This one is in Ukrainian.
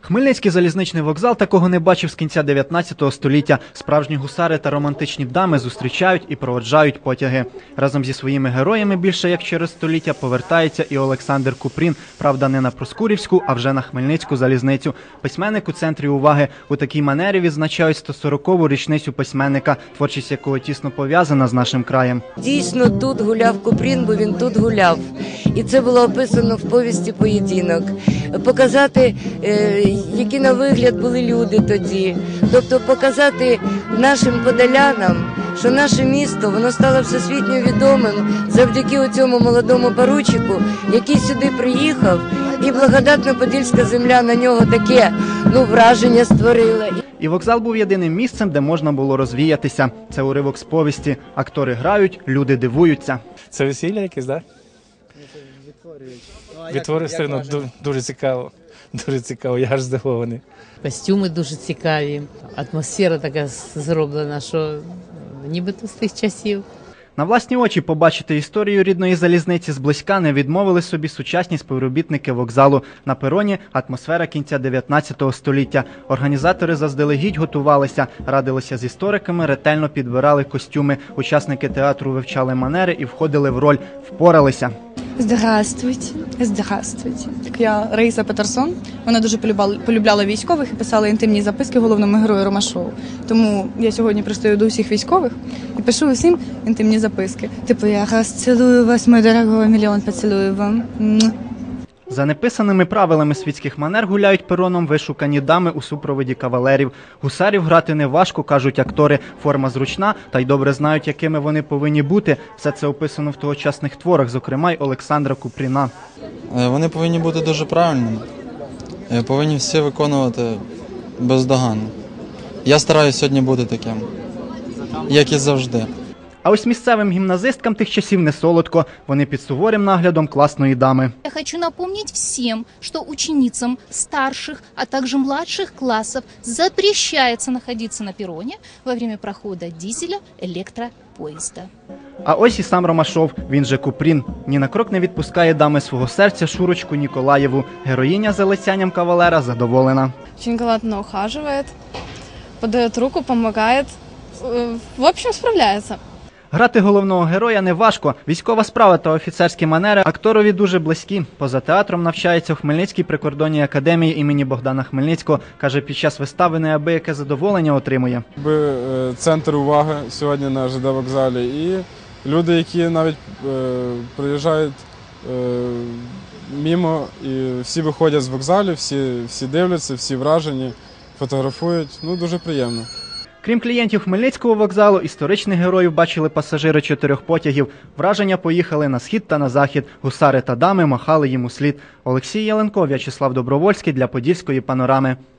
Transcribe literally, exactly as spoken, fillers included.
Хмельницький залізничний вокзал такого не бачив з кінця дев'ятнадцятого століття. Справжні гусари та романтичні дами зустрічають і проводжають потяги. Разом зі своїми героями більше як через століття повертається і Олександр Купрін. Правда, не на Проскурівську, а вже на Хмельницьку залізницю. Письменник у центрі уваги. У такій манері відзначають сто сорокову річницю письменника, творчість якого тісно пов'язана з нашим краєм. Дійсно, тут гуляв Купрін, бо він тут гуляв. І це було описано в повісті «Поєдинок». Показати, які на вигляд були люди тоді. Тобто показати нашим подолянам, що наше місто, воно стало всесвітньо відомим завдяки цьому молодому поручику, який сюди приїхав, і благодатна Подільська земля на нього таке, ну, враження створила. І вокзал був єдиним місцем, де можна було розвіятися. Це уривок з повісті. Актори грають, люди дивуються. Це весілля якесь, так? Відтворюють, ну, дуже цікаво. Дуже цікаво, я аж здивований. Костюми дуже цікаві, атмосфера така зроблена, що нібито з тих часів. На власні очі побачити історію рідної залізниці зблизька не відмовили собі сучасні співробітники вокзалу. На пероні атмосфера кінця дев'ятнадцятого століття. Організатори заздалегідь готувалися, радилися з істориками, ретельно підбирали костюми. Учасники театру вивчали манери і входили в роль, впоралися. Здравствуйте, здравствуйте. Так я Раїса Петерсон. Вона дуже полюбляла, полюбляла військових і писала інтимні записки головному герою Ромашову. Тому я сьогодні пристаю до усіх військових і пишу усім інтимні записки. Типу, я раз цілую вас, мой дорогой, мільйон поцілую вам. За неписаними правилами світських манер гуляють пероном вишукані дами у супроводі кавалерів. Гусарів грати не важко, кажуть актори. Форма зручна, та й добре знають, якими вони повинні бути. Все це описано в тогочасних творах, зокрема й Олександра Купріна. Вони повинні бути дуже правильними. Повинні всі виконувати бездоганно. Я стараюся сьогодні бути таким, як і завжди. А ось місцевим гімназисткам тих часів не солодко. Вони під суворим наглядом класної дами. Я хочу напомнить всем, что ученицам старших, а также младших классов запрещается находиться на перроне во время прохода дизеля электропоезда. А ось і сам Ромашов, він же Купрін. Ні на крок не відпускає дами свого серця Шурочку Ніколаєву. Героїня залицянням кавалера задоволена. Очень галантно ухаживает, подает руку, помогает. В общем, справляється. Грати головного героя не важко. Військова справа та офіцерські манери акторові дуже близькі. Поза театром навчається у Хмельницькій прикордонній академії імені Богдана Хмельницького. Каже, під час вистави неабияке задоволення отримує. Центр уваги сьогодні на ЖД вокзалі. І люди, які навіть е, приїжджають е, мимо, і всі виходять з вокзалу, всі, всі дивляться, всі вражені, фотографують. Ну, дуже приємно. Крім клієнтів Хмельницького вокзалу, історичних героїв бачили пасажири чотирьох потягів. Враження поїхали на схід та на захід. Гусари та дами махали їм услід. Олексій Яленко, В'ячеслав Добровольський для Подільської панорами.